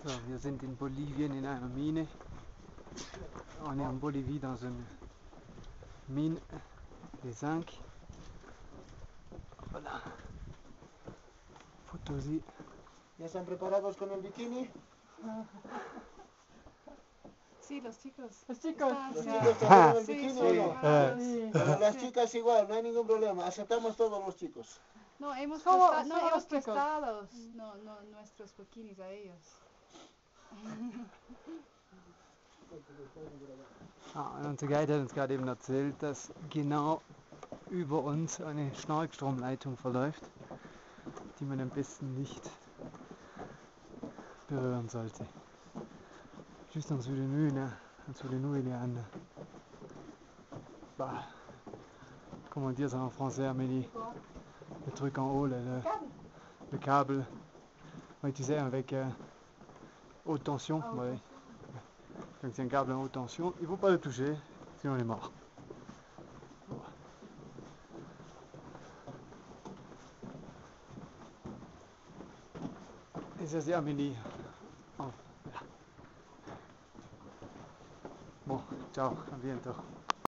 So, wir sind in Bolivien in einer Mine. On est en Bolivie dans une mine de zinc. Voilà. Potosí. ¿Ya están preparados con el bikini? Sí, los chicos. ¿Los Sí, chicos están con el sí, bikini sí, o no? sí. Pero las chicas igual, no hay ningún problema. Aceptamos todos los chicos. No, hemos Solo hemos los chicos. prestado nuestros bikinis a ellos. Und unser Guide hat uns gerade eben erzählt, dass genau über uns eine Starkstromleitung verläuft, die man am besten nicht berühren sollte. Juste en dessous de nous, là. En dessous de nous, il y a un... Bah, comment dire ça en français, Amélie? Le truc en haut, là, le câble. Oui, tu sais, avec haute tension. Ouais. Donc c'est un câble en haute tension. Il ne faut pas le toucher, sinon on est mort. Et ça c'est Amélie. Oh, là. Bon, ciao, à bientôt.